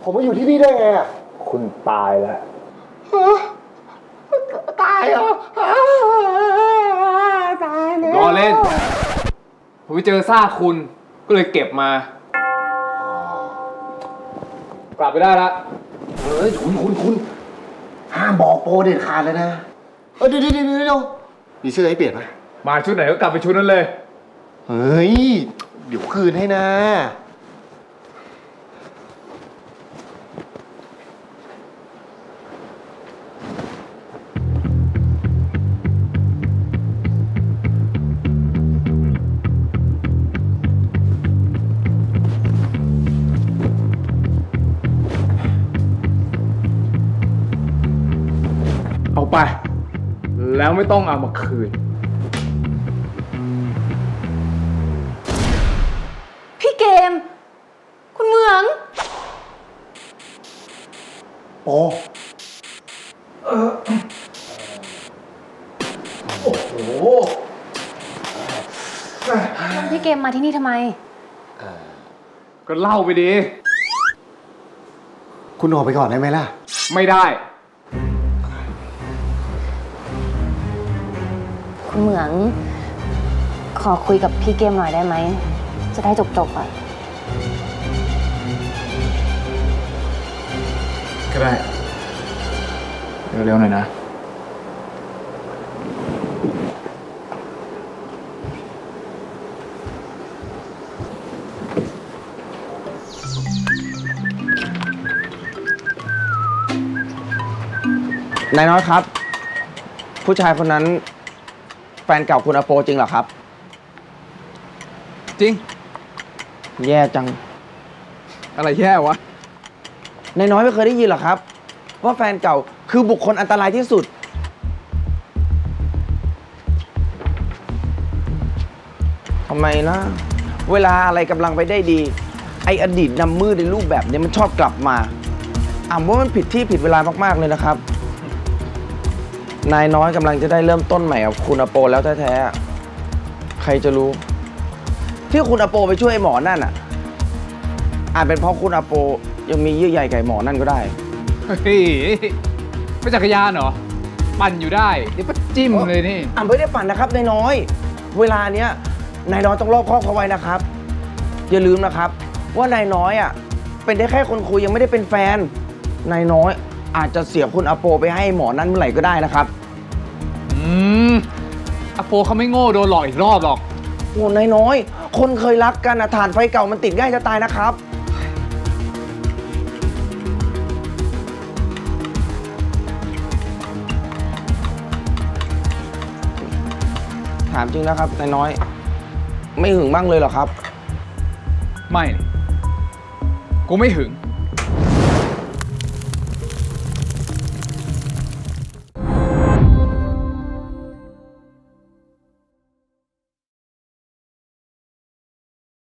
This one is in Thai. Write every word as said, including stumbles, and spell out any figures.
ผมมาอยู่ที่นี่ได้ไงอ่ะคุณตายแล้วตายเหรอตายเลยรอเล่นผมไปเจอซากคุณก็เลยเก็บมากลับไปได้ละเฮ้ยคุณคุณคุณห้ามบอกโปรเด็ดขาดเลยนะเออเดี๋ยวเดี๋ยวเดี๋ยวมีเสื้อให้เปลี่ยนไหมมาชุดไหนก็กลับไปชุดนั้นเลยเฮ้ยเดี๋ยวคืนให้นะเอาไปแล้วไม่ต้องเอามาคืนพี่เกมคุณเหมืองโอ้เออโอ้โหพี่เกมมาที่นี่ทำไมก็เล่าไปดีคุณออกไปก่อนได้ไหมล่ะไม่ได้คุณเหมืองขอคุยกับพี่เกมหน่อยได้ไหมจะได้จบๆอ่ะก็ได้เร็วๆหน่อยนะนายน้อยครับผู้ชายคนนั้นแฟนเก่าคุณอโปจริงเหรอครับจริงแย่จังอะไรแย่วะนายน้อยไม่เคยได้ยินหรอครับว่าแฟนเก่าคือบุคคลอันตรายที่สุดทำไมนะเวลาอะไรกำลังไปได้ดีไออดีตนำมืดในรูปแบบนี้มันชอบกลับมาอ่ำว่ามันผิดที่ผิดเวลามากๆเลยนะครับนายน้อยกำลังจะได้เริ่มต้นใหม่กับคุณอโปแล้วแท้ๆใครจะรู้ที่คุณอโปไปช่วยหมอนั่นอ่ะอาจเป็นเพราะคุณอโปยังมีเยื่อใยกับหมอนั่นก็ได้เฮ้ยไม่จักรยานเหรอปั่นอยู่ได้เดี๋ยวก็จิ้มเลยนี่อ่ะไม่ได้ปั่นนะครับนายน้อยเวลาเนี้ยนายน้อยต้องรอบคอบเขาไว้นะครับอย่าลืมนะครับว่านายน้อยอ่ะเป็นได้แค่คนคุยยังไม่ได้เป็นแฟนนายน้อยอาจจะเสียคุณอโปไปให้หมอนั่นเมื่อไหร่ก็ได้นะครับอืมอโปเขาไม่โง่โดนหลอกอีกรอบหรอกโอ้นายน้อยคนเคยรักกันนะถ่านไฟเก่ามันติดง่ายจะตายนะครับถามจริงนะครับนายน้อยไม่หึงบ้างเลยเหรอครับไม่กูไม่หึง